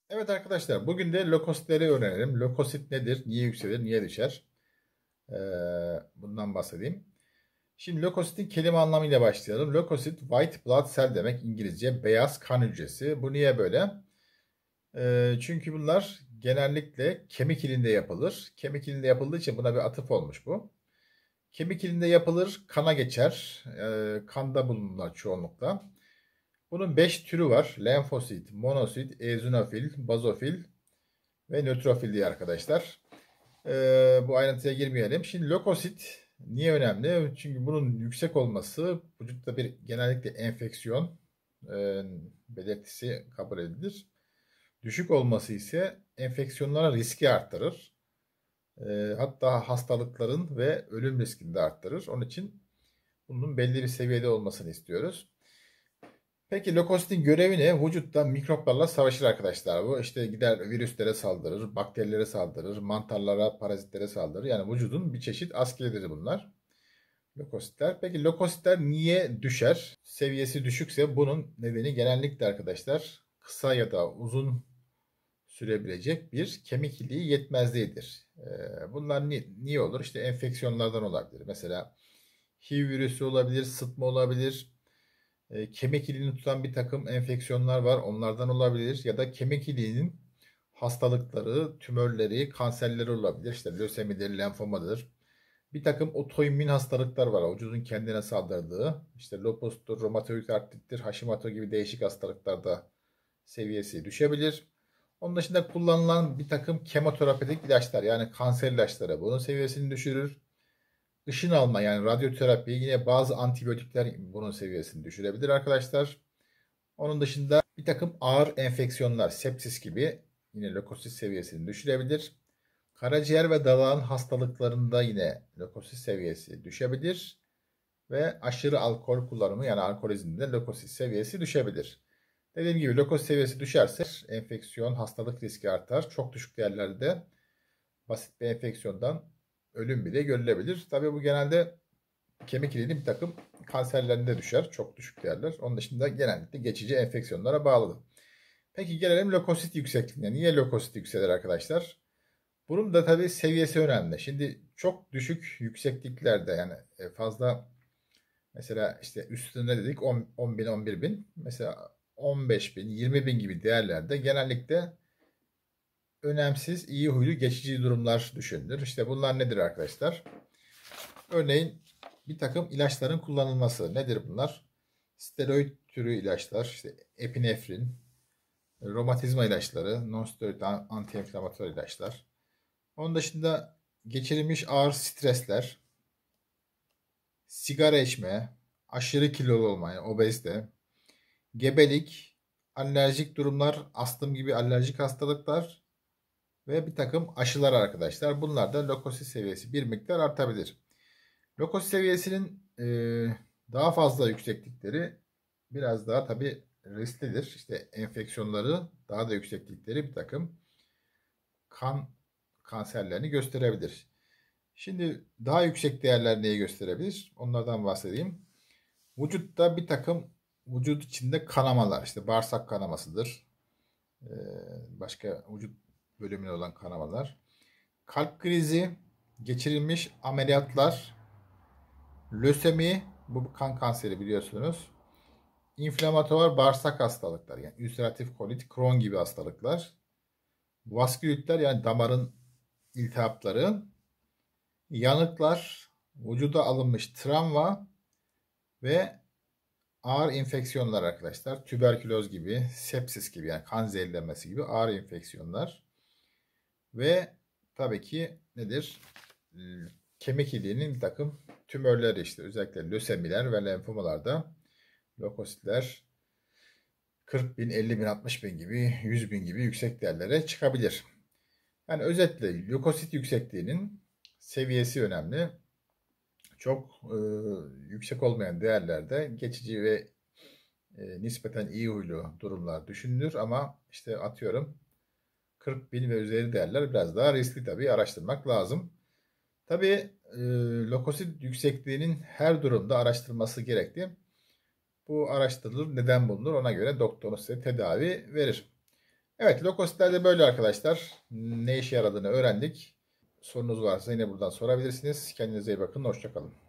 Evet arkadaşlar, bugün de lökositleri öğrenelim. Lökosit nedir? Niye yükselir? Niye düşer? Ee, Bundan bahsedeyim. Şimdi lökositin kelime anlamıyla başlayalım. Lökosit white blood cell demek, İngilizce beyaz kan hücresi. Bu niye böyle? Çünkü bunlar genellikle kemik ilinde yapılır. Kemik ilinde yapıldığı için buna bir atıf olmuş bu. Kemik ilinde yapılır, kana geçer. Kanda bulunurlar çoğunlukla. Bunun 5 türü var. Lenfosit, monosit, eozinofil, bazofil ve nötrofil diye arkadaşlar. Bu ayrıntıya girmeyelim. Şimdi lökosit niye önemli? Çünkü bunun yüksek olması vücutta bir genellikle enfeksiyon belirtisi kabul edilir. Düşük olması ise enfeksiyonlara riski arttırır. Hatta hastalıkların ve ölüm riskini de arttırır. Onun için bunun belli bir seviyede olmasını istiyoruz. Peki lökositin görevi ne? Vücutta mikroplarla savaşır arkadaşlar. Bu işte gider virüslere saldırır, bakterilere saldırır, mantarlara, parazitlere saldırır. Yani vücudun bir çeşit askeridir bunlar. Lökositler. Peki lökositler niye düşer? Seviyesi düşükse bunun nedeni genellikle arkadaşlar kısa ya da uzun sürebilecek bir kemik iliği yetmezliğidir. Bunlar niye olur? İşte enfeksiyonlardan olabilir. Mesela HIV virüsü olabilir, sıtma olabilir, kemik iliğini tutan bir takım enfeksiyonlar var. Onlardan olabilir. Ya da kemik iliğinin hastalıkları, tümörleri, kanserleri olabilir. İşte lösemidir, lenfomadır. Bir takım otoimmün hastalıklar var. Vücudun kendine saldırdığı. İşte lupustur, romatoid artrittir, Hashimoto gibi değişik hastalıklarda seviyesi düşebilir. Onun dışında kullanılan bir takım kemoterapetik ilaçlar, yani kanser ilaçları bunun seviyesini düşürür. Işın alma, yani radyoterapi, yine bazı antibiyotikler bunun seviyesini düşürebilir arkadaşlar. Onun dışında bir takım ağır enfeksiyonlar, sepsis gibi yine lökosit seviyesini düşürebilir. Karaciğer ve dalağın hastalıklarında yine lökosit seviyesi düşebilir. Ve aşırı alkol kullanımı, yani alkolizmde lökosit seviyesi düşebilir. Dediğim gibi lökosit seviyesi düşerse enfeksiyon, hastalık riski artar. Çok düşük değerlerde basit bir enfeksiyondan ölüm bile görülebilir. Tabii bu genelde kemik iliğinin bir takım kanserlerinde düşer. Çok düşük değerler. Onun dışında genellikle geçici enfeksiyonlara bağlıdır. Peki gelelim lökosit yüksekliğine. Niye lökosit yükselir arkadaşlar? Bunun da tabii seviyesi önemli. Şimdi çok düşük yüksekliklerde, yani fazla, mesela işte üstünde dedik 10 bin, 11 bin. Mesela 15 bin, 20 bin gibi değerlerde genellikle önemsiz, iyi huylu geçici durumlar düşünülür. İşte bunlar nedir arkadaşlar? Örneğin bir takım ilaçların kullanılması. Nedir bunlar? Steroid türü ilaçlar, işte epinefrin, romatizma ilaçları, nonsteroid antiinflamatuar ilaçlar. Onun dışında geçirilmiş ağır stresler, sigara içme, aşırı kilolu olma, yani obezite, gebelik, alerjik durumlar, astım gibi alerjik hastalıklar ve bir takım aşılar arkadaşlar. Bunlar da lökosit seviyesi bir miktar artabilir. Lökosit seviyesinin daha fazla yükseklikleri biraz daha tabii risklidir. İşte enfeksiyonları daha da yükseklikleri bir takım kan kanserlerini gösterebilir. Şimdi daha yüksek değerler neyi gösterebilir? Onlardan bahsedeyim. Vücutta bir takım vücut içinde kanamalar, işte bağırsak kanamasıdır. Ee, Başka vücut bölümüne olan kanamalar. Kalp krizi, geçirilmiş ameliyatlar, lösemi, bu kan kanseri biliyorsunuz. İnflamatuar bağırsak hastalıkları, yani ülseratif kolit, Crohn gibi hastalıklar. Vaskülit, yani damarın iltihapları. Yanıklar, vücuda alınmış travma ve ağır enfeksiyonlar arkadaşlar. Tüberküloz gibi, sepsis gibi, yani kan zehirlenmesi gibi ağır enfeksiyonlar. Ve tabii ki nedir? Kemik iliğinin bir takım tümörleri, işte özellikle lösemiler ve lenfomalarda lökositler 40 bin, 50 bin, 60 bin gibi, 100 bin gibi yüksek değerlere çıkabilir. Yani özetle lökosit yüksekliğinin seviyesi önemli. Çok yüksek olmayan değerlerde geçici ve nispeten iyi huylu durumlar düşünülür, ama işte atıyorum 40 bin ve üzeri değerler biraz daha riskli, tabii araştırmak lazım. Tabii lökosit yüksekliğinin her durumda araştırılması gerekli. Bu araştırılır, neden bulunur, ona göre doktor size tedavi verir. Evet, lökositler de böyle arkadaşlar. Ne işe yaradığını öğrendik. Sorunuz varsa yine buradan sorabilirsiniz. Kendinize iyi bakın. Hoşça kalın.